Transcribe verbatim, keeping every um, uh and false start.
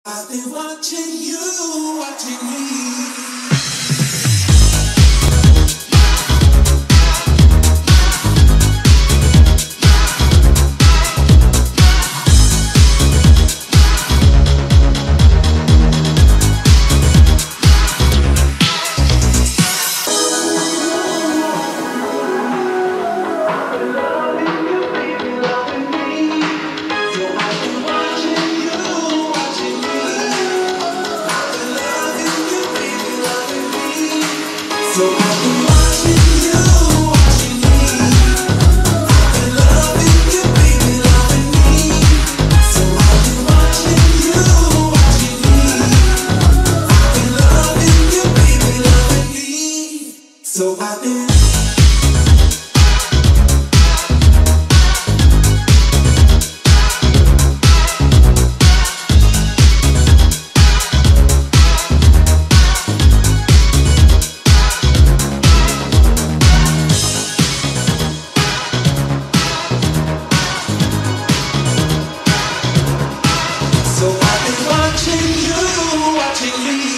I've been watching you, watching me. So I've been watching you, watching me. I've been loving you, baby, loving me. So I've been watching you, watching me. I've been loving you, baby, loving me. So I've been. So I've been watching you, watching me.